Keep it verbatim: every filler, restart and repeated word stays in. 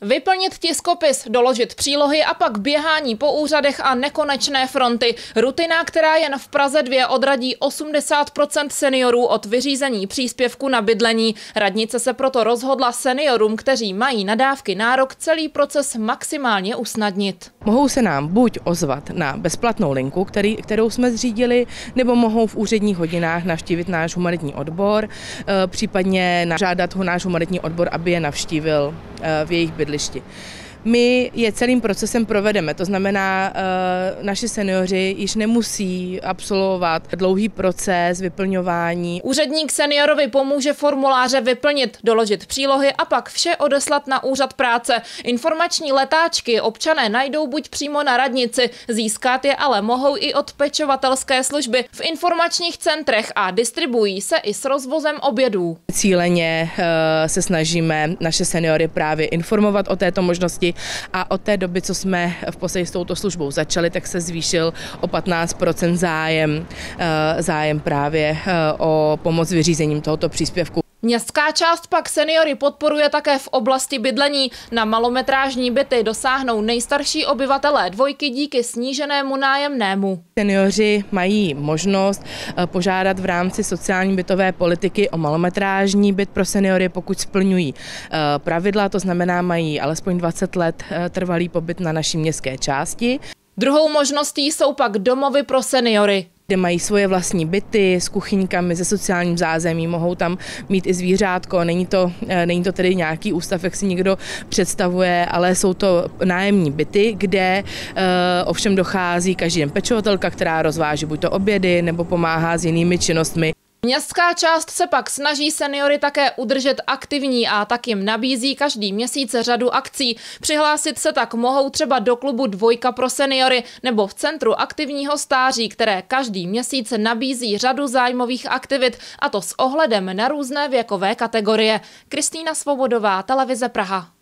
Vyplnit tiskopis, doložit přílohy a pak běhání po úřadech a nekonečné fronty. Rutina, která jen v Praze dva odradí osmdesát procent seniorů od vyřízení příspěvku na bydlení. Radnice se proto rozhodla seniorům, kteří mají na dávky nárok, celý proces maximálně usnadnit. Mohou se nám buď ozvat na bezplatnou linku, který, kterou jsme zřídili, nebo mohou v úředních hodinách navštívit náš humanitní odbor, případně žádat náš humanitní odbor, aby je navštívil v jejich bydlišti. My je celým procesem provedeme, to znamená, naši seniori již nemusí absolvovat dlouhý proces vyplňování. Úředník seniorovi pomůže formuláře vyplnit, doložit přílohy a pak vše odeslat na úřad práce. Informační letáčky občané najdou buď přímo na radnici, získat je ale mohou i od pečovatelské služby v informačních centrech a distribuují se i s rozvozem obědů. Cíleně se snažíme naše seniory právě informovat o této možnosti, a od té doby, co jsme v podstatě s touto službou začali, tak se zvýšil o patnáct procent zájem, zájem právě o pomoc s vyřízením tohoto příspěvku. Městská část pak seniory podporuje také v oblasti bydlení. Na malometrážní byty dosáhnou nejstarší obyvatelé dvojky díky sníženému nájemnému. Seniori mají možnost požádat v rámci sociální bytové politiky o malometrážní byt pro seniory, pokud splňují pravidla, to znamená mají alespoň dvacet let trvalý pobyt na naší městské části. Druhou možností jsou pak domovy pro seniory, kde mají svoje vlastní byty s kuchyňkami, se sociálním zázemím, mohou tam mít i zvířátko. Není to, není to tedy nějaký ústav, jak si někdo představuje, ale jsou to nájemní byty, kde ovšem dochází každý den pečovatelka, která rozváží buď to obědy, nebo pomáhá s jinými činnostmi. Městská část se pak snaží seniory také udržet aktivní a tak jim nabízí každý měsíc řadu akcí. Přihlásit se tak mohou třeba do klubu Dvojka pro seniory nebo v Centru aktivního stáří, které každý měsíc nabízí řadu zájmových aktivit, a to s ohledem na různé věkové kategorie. Kristýna Svobodová, Televize Praha.